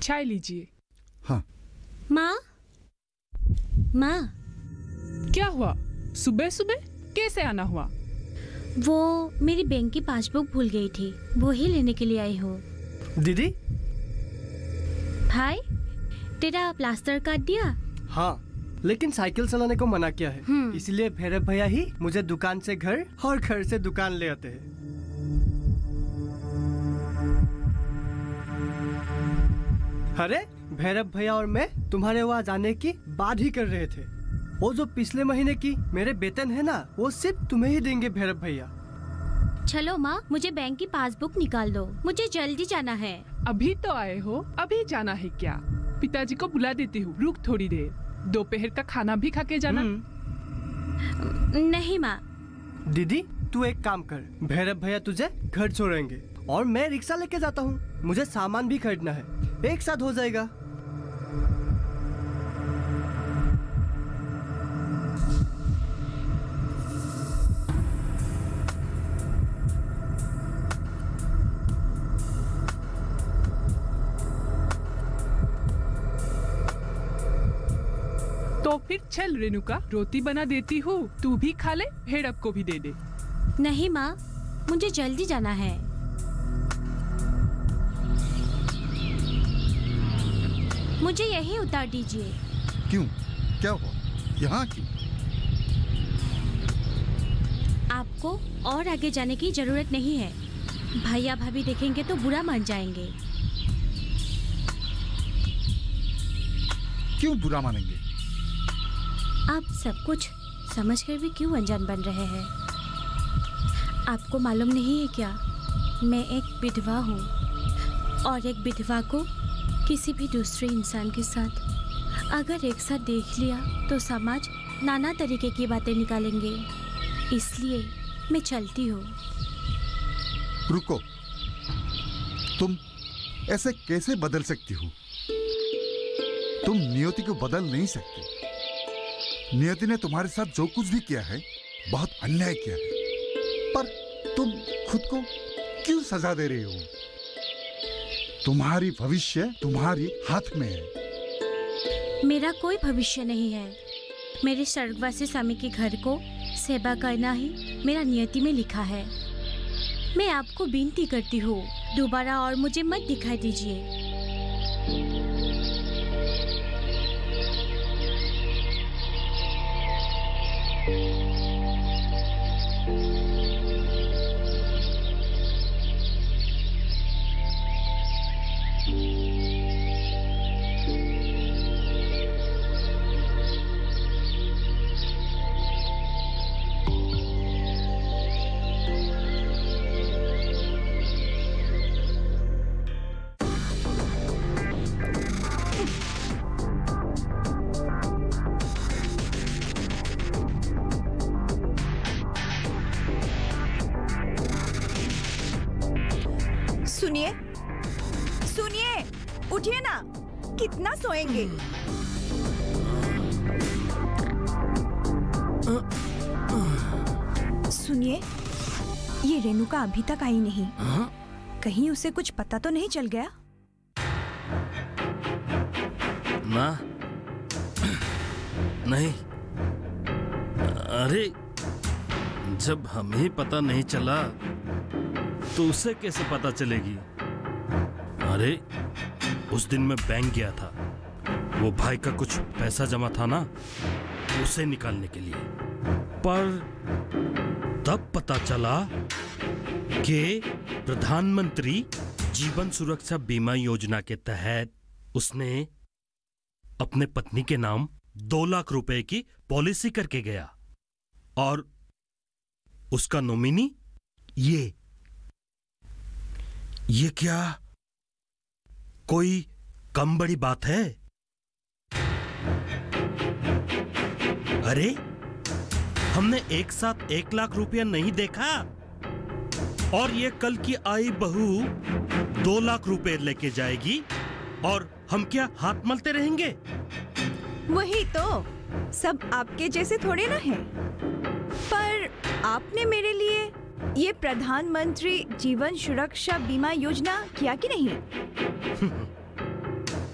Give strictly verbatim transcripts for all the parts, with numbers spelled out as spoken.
चाय लीजिए। हाँ। माँ, माँ। क्या हुआ? सुबह सुबह कैसे आना हुआ? वो मेरी बैंक की पासबुक भूल गई थी, वो ही लेने के लिए आई हूँ। दीदी। भाई, तेरा प्लास्टर काट दिया? हाँ, लेकिन साइकिल चलाने को मना किया है, इसलिए भैरव भैया ही मुझे दुकान से घर और घर से दुकान ले आते हैं। अरे भैरव भैया और मैं तुम्हारे वहाँ जाने की बात ही कर रहे थे। वो जो पिछले महीने की मेरे वेतन है ना, वो सिर्फ तुम्हें ही देंगे भैरव भैया। चलो माँ, मुझे बैंक की पासबुक निकाल दो, मुझे जल्दी जाना है। अभी तो आए हो, अभी जाना है क्या? पिताजी को बुला देती हूँ, रुक थोड़ी देर। दोपहर का खाना भी खा के जाना। नहीं माँ। दीदी तू एक काम कर, भैरव भैया तुझे घर छोड़ेंगे और मैं रिक्शा लेके जाता हूँ। मुझे सामान भी खरीदना है, एक साथ हो जाएगा। तो फिर चल रेणुका, रोटी बना देती हूँ, तू भी खा ले, भेड़प को भी दे दे। नहीं माँ, मुझे जल्दी जाना है। मुझे यहीं उतार दीजिए। क्यों? क्या हुआ? यहाँ क्यों? आपको और आगे जाने की जरूरत नहीं है। भैया भाभी देखेंगे तो बुरा मान जाएंगे। क्यों बुरा मानेंगे? आप सब कुछ समझकर भी क्यों अनजान बन रहे हैं? आपको मालूम नहीं है क्या, मैं एक विधवा हूँ और एक विधवा को किसी भी दूसरे इंसान के साथ अगर एक साथ देख लिया तो समाज नाना तरीके की बातें निकालेंगे। इसलिए मैं चलती हूँ। रुको, तुम ऐसे कैसे बदल सकती हो? तुम नियति को बदल नहीं सकती। नियति ने तुम्हारे साथ जो कुछ भी किया है बहुत अन्याय किया है, पर तुम खुद को क्यों सजा दे रही हो? तुम्हारी भविष्य तुम्हारी हाथ में है। मेरा कोई भविष्य नहीं है। मेरे स्वर्गवासी स्वामी के घर को सेवा करना ही मेरा नियति में लिखा है। मैं आपको विनती करती हूँ, दोबारा और मुझे मत दिखाई दीजिए। सुनिए, सुनिए, उठिए ना, कितना सोएंगे? सुनिए, ये रेणुका अभी तक आई नहीं। कहीं उसे कुछ पता तो नहीं चल गया? ना, नहीं। अरे, जब हमें पता नहीं चला तो उसे कैसे पता चलेगी? अरे, उस दिन मैं बैंक गया था, वो भाई का कुछ पैसा जमा था ना, उसे निकालने के लिए। पर तब पता चला कि प्रधानमंत्री जीवन सुरक्षा बीमा योजना के तहत उसने अपने पत्नी के नाम दो लाख रुपए की पॉलिसी करके गया और उसका नॉमिनी ये ये क्या कोई कम बड़ी बात है? अरे, हमने एक साथ एक लाख रुपया नहीं देखा और ये कल की आई बहू दो लाख रुपए लेके जाएगी और हम क्या हाथ मलते रहेंगे? वही तो, सब आपके जैसे थोड़े ना है। पर आपने मेरे लिए ये प्रधानमंत्री जीवन सुरक्षा बीमा योजना किया कि नहीं?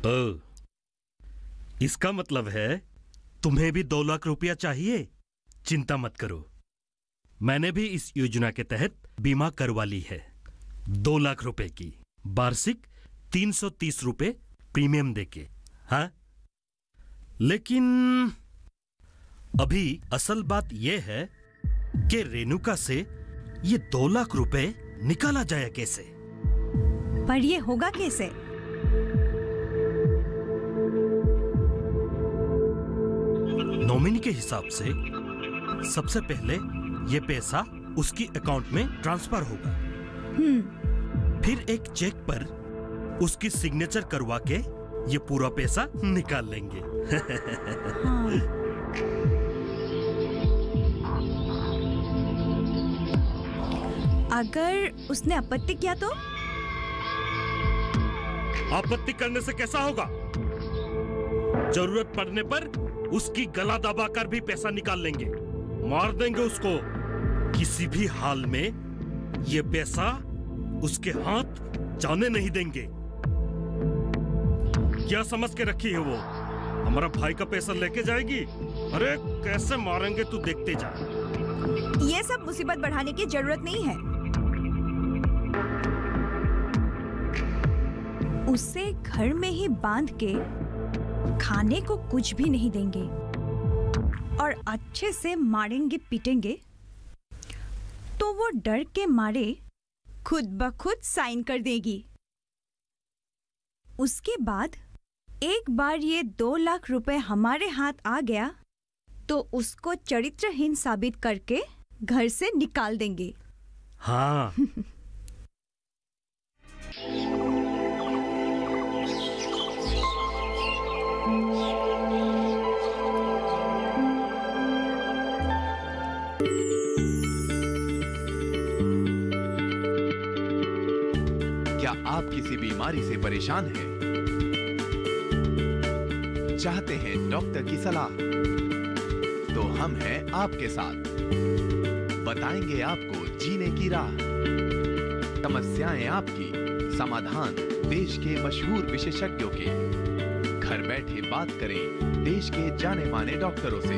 ओ, इसका मतलब है तुम्हें भी दो लाख रुपया चाहिए? चिंता मत करो, मैंने भी इस योजना के तहत बीमा करवा ली है। दो लाख रुपए की, वार्षिक तीन सौ तीस रुपए प्रीमियम देके। हाँ, लेकिन अभी असल बात यह है कि रेणुका से ये दो लाख रुपए निकाला जाए कैसे? पर ये होगा कैसे? नॉमिनी के हिसाब से सबसे पहले ये पैसा उसकी अकाउंट में ट्रांसफर होगा। हम्म। फिर एक चेक पर उसकी सिग्नेचर करवा के ये पूरा पैसा निकाल लेंगे। हाँ। अगर उसने आपत्ति किया तो? आपत्ति करने से कैसा होगा? जरूरत पड़ने पर उसकी गला दबाकर भी पैसा निकाल लेंगे, मार देंगे उसको। किसी भी हाल में ये पैसा उसके हाथ जाने नहीं देंगे। क्या समझ के रखी है वो? हमारा भाई का पैसा लेके जाएगी? अरे कैसे मारेंगे तू देखते जा। ये सब मुसीबत बढ़ाने की जरूरत नहीं है। उसे घर में ही बांध के खाने को कुछ भी नहीं देंगे और अच्छे से मारेंगे पीटेंगे तो वो डर के मारे खुद ब खुद साइन कर देगी। उसके बाद एक बार ये दो लाख रुपए हमारे हाथ आ गया तो उसको चरित्रहीन साबित करके घर से निकाल देंगे। हाँ। क्या आप किसी बीमारी से परेशान हैं? चाहते हैं डॉक्टर की सलाह? तो हम हैं आपके साथ, बताएंगे आपको जीने की राह। समस्याएं आपकी, समाधान देश के मशहूर विशेषज्ञों के। घर बैठे बात करें देश के जाने माने डॉक्टरों से।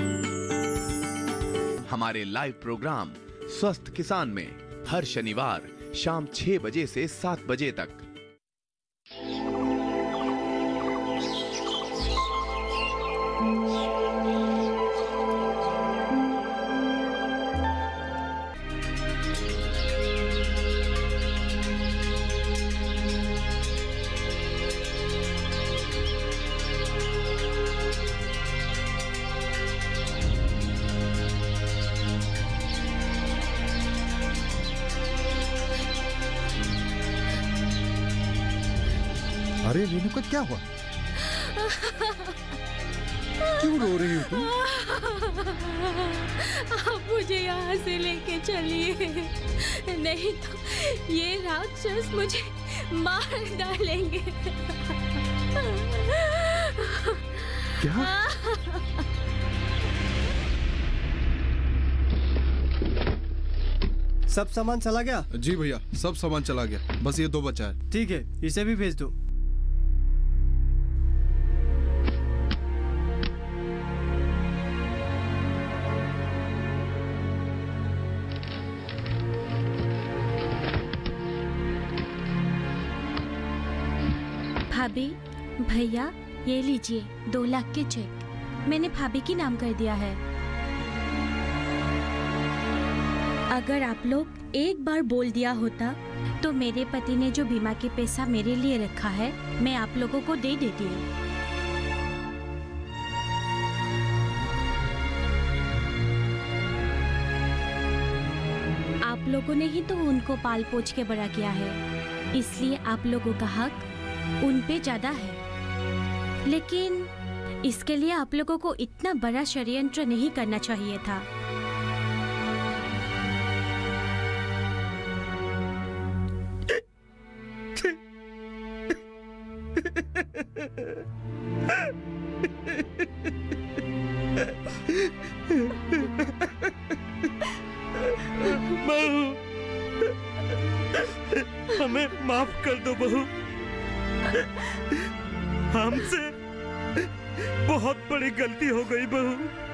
हमारे लाइव प्रोग्राम स्वस्थ किसान में हर शनिवार शाम छह बजे से सात बजे तक। अरे रेणुका, क्या हुआ? क्यों रो रही हो तुम? आप मुझे यहाँ से लेके चलिए, नहीं तो ये राक्षस मुझे मार डालेंगे। क्या? सब सामान चला गया? जी भैया, सब सामान चला गया, बस ये दो बचा है। ठीक है, इसे भी भेज दो। भाभी, भैया, ये लीजिए दो लाख के चेक। मैंने भाभी की नाम कर दिया है। अगर आप लोग एक बार बोल दिया होता तो मेरे पति ने जो बीमा के पैसा मेरे लिए रखा है मैं आप लोगों को दे देती। आप लोगों ने ही तो उनको पाल पोछ के बड़ा किया है, इसलिए आप लोगों का हक उन पे ज्यादा है। लेकिन इसके लिए आप लोगों को इतना बड़ा षड्यंत्र नहीं करना चाहिए था। बहू, हमें माफ कर दो बहू। हमसे बहुत बड़ी गलती हो गई बहू।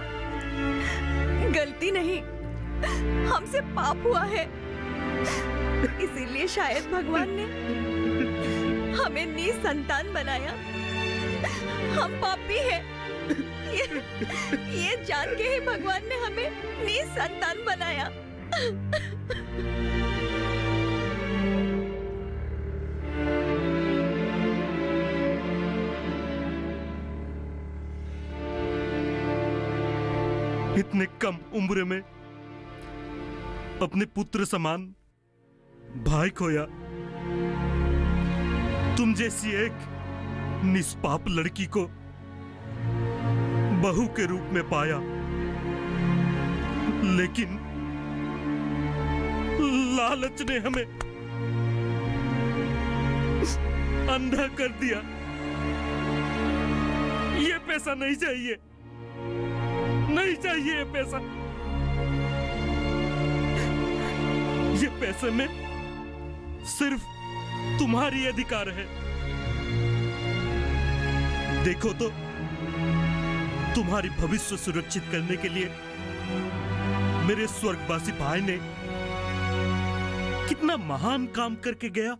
गलती नहीं, हमसे पाप हुआ है। इसीलिए शायद भगवान ने हमें निसंतान बनाया। हम पापी हैं। ये, ये जान के ही भगवान ने हमें निसंतान बनाया। इतने कम उम्र में अपने पुत्र समान भाई खोया। तुम जैसी एक निष्पाप लड़की को बहू के रूप में पाया, लेकिन लालच ने हमें अंधा कर दिया। ये पैसा नहीं चाहिए, नहीं चाहिए ये पैसा। ये पैसे में सिर्फ तुम्हारी अधिकार है। देखो तो, तुम्हारी भविष्य सुरक्षित करने के लिए मेरे स्वर्गवासी भाई ने कितना महान काम करके गया।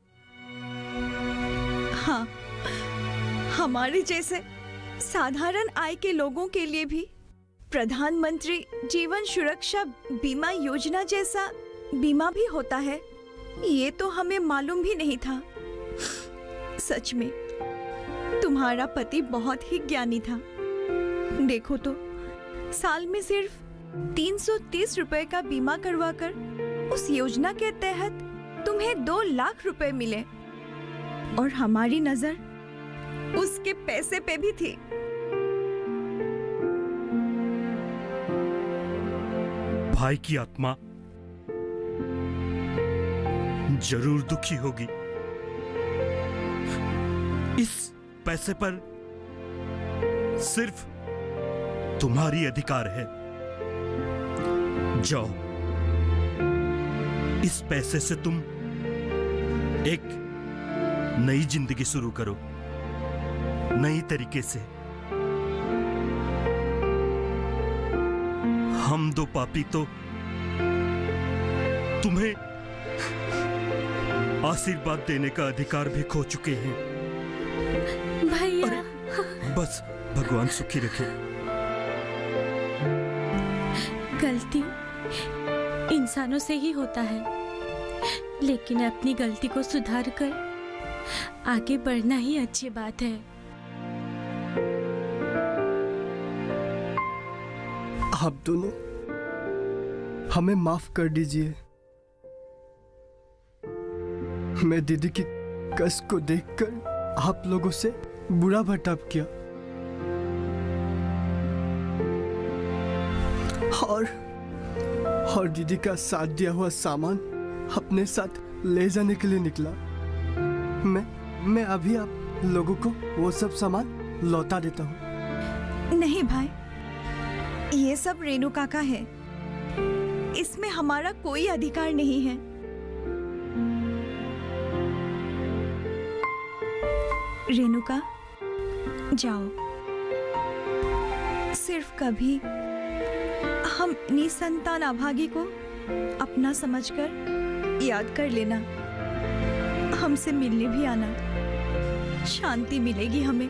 हाँ, हमारे जैसे साधारण आय के लोगों के लिए भी प्रधानमंत्री जीवन सुरक्षा बीमा योजना जैसा बीमा भी होता है। ये तो हमें मालूम भी नहीं था। सच में तुम्हारा पति बहुत ही ज्ञानी था। देखो तो, साल में सिर्फ तीन सौ तीस रुपए का बीमा करवाकर उस योजना के तहत तुम्हें दो लाख रुपए मिले, और हमारी नजर उसके पैसे पे भी थी। भाई की आत्मा जरूर दुखी होगी। इस पैसे पर सिर्फ तुम्हारी अधिकार है। जाओ, इस पैसे से तुम एक नई जिंदगी शुरू करो, नई तरीके से। हम दो पापी तो तुम्हें आशीर्वाद देने का अधिकार भी खो चुके हैं। भैया, बस भगवान सुखी रखे। गलती इंसानों से ही होता है, लेकिन अपनी गलती को सुधार कर आगे बढ़ना ही अच्छी बात है। आप दोनों हमें माफ कर दीजिए। मैं दीदी की कष्ट को देखकर आप लोगों से बुरा बर्ताव किया, और और दीदी का साथ दिया हुआ सामान अपने साथ ले जाने के लिए निकला। मैं मैं अभी आप लोगों को वो सब सामान लौटा देता हूँ। नहीं भाई, ये सब रेणुका का है। इसमें हमारा कोई अधिकार नहीं है। रेणुका, जाओ। सिर्फ कभी हम निसंतान अभागी को अपना समझकर याद कर लेना। हमसे मिलने भी आना, शांति मिलेगी हमें।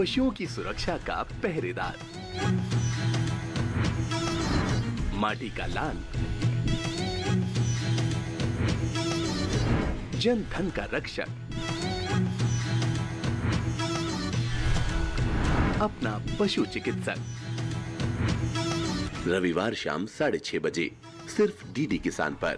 पशुओं की सुरक्षा का पहरेदार, माटी का लाल, जन धन का रक्षक, अपना पशु चिकित्सक। रविवार शाम साढ़े छह बजे सिर्फ डीडी किसान पर।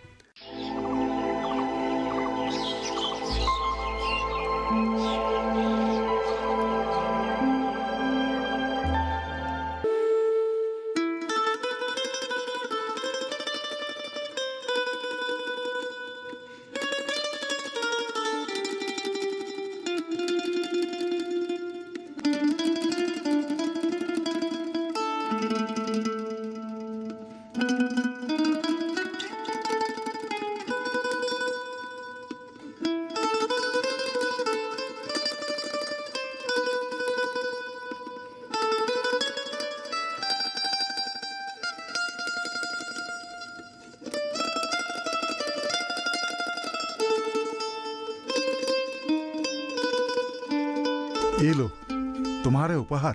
ये लो तुम्हारे उपहार।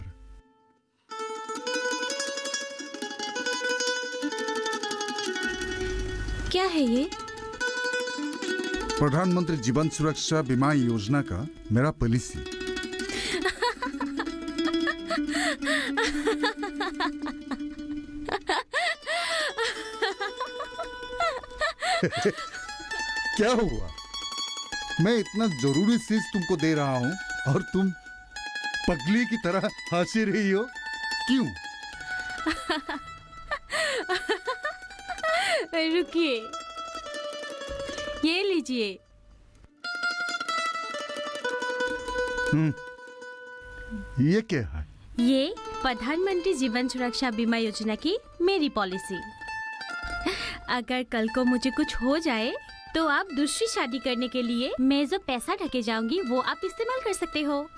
क्या है ये? प्रधानमंत्री जीवन सुरक्षा बीमा योजना का मेरा पॉलिसी। क्या हुआ? मैं इतना जरूरी चीज तुमको दे रहा हूं और तुम पगली की तरह हंसी रही हो, क्यों? रुकिए, ये लीजिए। हम्म, ये क्या है? ये प्रधानमंत्री जीवन सुरक्षा बीमा योजना की मेरी पॉलिसी। अगर कल को मुझे कुछ हो जाए तो आप दूसरी शादी करने के लिए मैं जो पैसा ढके जाऊंगी वो आप इस्तेमाल कर सकते हो।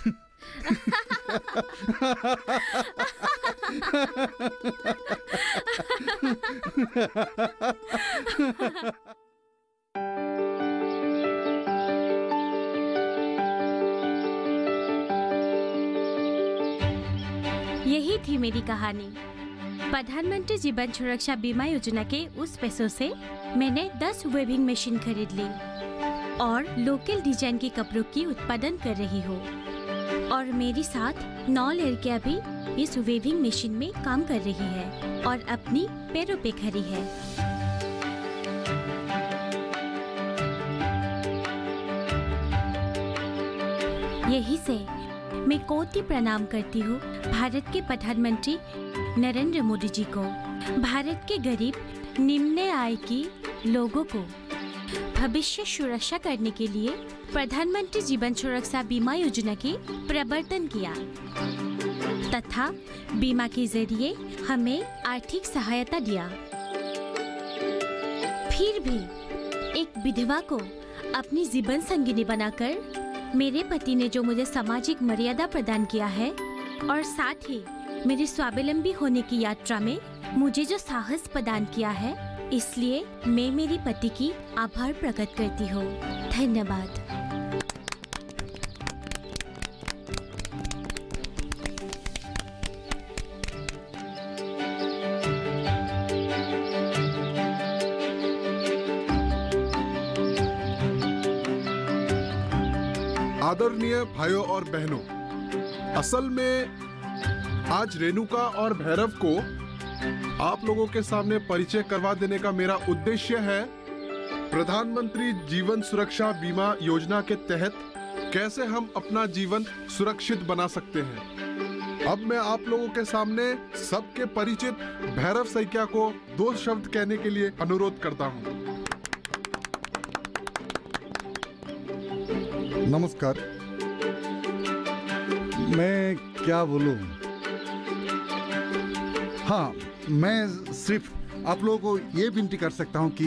यही थी मेरी कहानी। प्रधानमंत्री जीवन सुरक्षा बीमा योजना के उस पैसों से मैंने दस वेविंग मशीन खरीद ली और लोकल डिजाइन के कपड़ों की उत्पादन कर रही हूँ। और मेरी साथ नौ लड़कियाँ भी इस वेविंग मशीन में काम कर रही है और अपनी पैरों पे खड़ी है। यही से मैं कोटि प्रणाम करती हूँ भारत के प्रधानमंत्री नरेंद्र मोदी जी को। भारत के गरीब निम्न आय की लोगों को भविष्य सुरक्षा करने के लिए प्रधानमंत्री जीवन सुरक्षा बीमा योजना की प्रवर्तन किया तथा बीमा के जरिए हमें आर्थिक सहायता दिया। फिर भी एक विधवा को अपनी जीवन संगिनी बनाकर मेरे पति ने जो मुझे सामाजिक मर्यादा प्रदान किया है और साथ ही मेरे स्वावलंबी होने की यात्रा में मुझे जो साहस प्रदान किया है, इसलिए मैं मेरे पति की आभार प्रकट करती हूँ। धन्यवाद। आदरणीय भाइयों और बहनों, असल में आज रेणुका और भैरव को आप लोगों के सामने परिचय करवा देने का मेरा उद्देश्य है प्रधानमंत्री जीवन सुरक्षा बीमा योजना के तहत कैसे हम अपना जीवन सुरक्षित बना सकते हैं। अब मैं आप लोगों के सामने सबके परिचित भैरव सैकिया को दो शब्द कहने के लिए अनुरोध करता हूं। नमस्कार। मैं क्या बोलूं? हाँ, मैं सिर्फ आप लोगों को ये विनती कर सकता हूं कि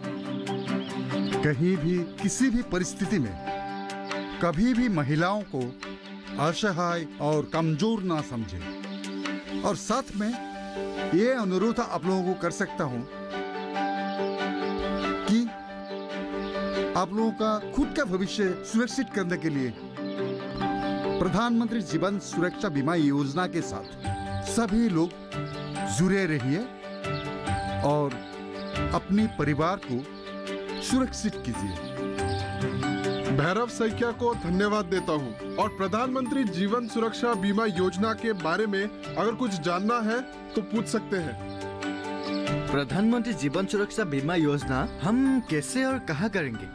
कहीं भी किसी भी परिस्थिति में कभी भी महिलाओं को असहाय और कमजोर ना समझें। और साथ में ये अनुरोध आप लोगों को कर सकता हूं कि आप लोगों का खुद का भविष्य सुरक्षित करने के लिए प्रधानमंत्री जीवन सुरक्षा बीमा योजना के साथ सभी लोग जुड़े रहिए और अपने परिवार को सुरक्षित कीजिए। भैरव सैकिया को धन्यवाद देता हूँ और प्रधानमंत्री जीवन सुरक्षा बीमा योजना के बारे में अगर कुछ जानना है तो पूछ सकते हैं। प्रधानमंत्री जीवन सुरक्षा बीमा योजना हम कैसे और कहाँ करेंगे?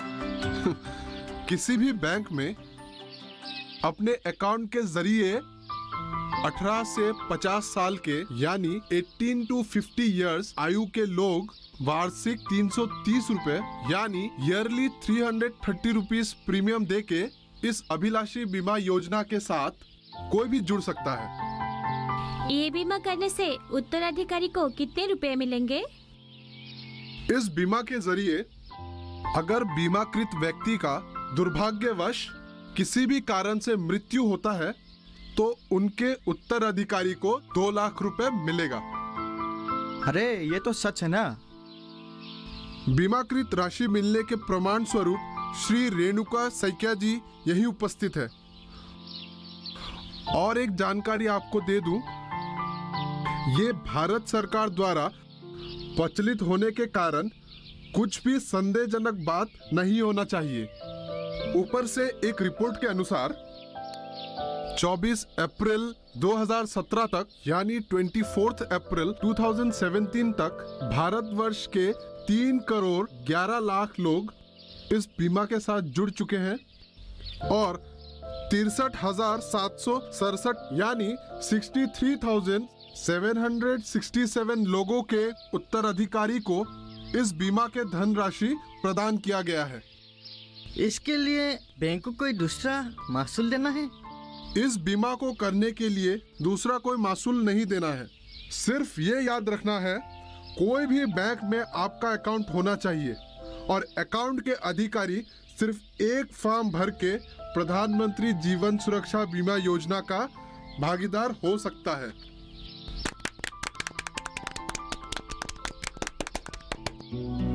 किसी भी बैंक में अपने अकाउंट के जरिए अठारह से पचास साल के यानी अठारह टू पचास इयर्स आयु के लोग वार्षिक तीन सौ तीस रुपए यानी ईयरली तीन सौ तीस रुपीस प्रीमियम देके इस अभिलाषी बीमा योजना के साथ कोई भी जुड़ सकता है। ये बीमा करने से उत्तराधिकारी को कितने रुपए मिलेंगे? इस बीमा के जरिए अगर बीमाकृत व्यक्ति का दुर्भाग्यवश किसी भी कारण से मृत्यु होता है तो उनके उत्तराधिकारी को दो लाख रुपए मिलेगा। अरे ये तो सच है ना? बीमाकृत राशि मिलने के प्रमाण स्वरूप श्री रेणुका सैकिया जी यही उपस्थित है। और एक जानकारी आपको दे दूं, ये भारत सरकार द्वारा प्रचलित होने के कारण कुछ भी संदेहजनक बात नहीं होना चाहिए। ऊपर से एक रिपोर्ट के अनुसार चौबीस अप्रैल दो हज़ार सत्रह तक यानी चौबीस अप्रैल दो हज़ार सत्रह तक भारतवर्ष के तीन करोड़ ग्यारह लाख लोग इस बीमा के साथ जुड़ चुके हैं और तिरसठ हजार सात सौ सड़सठ यानी तिरसठ हजार सात सौ सड़सठ लोगों के उत्तराधिकारी को इस बीमा के धनराशि प्रदान किया गया है। इसके लिए बैंक को कोई दूसरा मासूल देना है? इस बीमा को करने के लिए दूसरा कोई मासूल नहीं देना है। सिर्फ ये याद रखना है, कोई भी बैंक में आपका अकाउंट होना चाहिए और अकाउंट के अधिकारी सिर्फ एक फॉर्म भर के प्रधानमंत्री जीवन सुरक्षा बीमा योजना का भागीदार हो सकता है।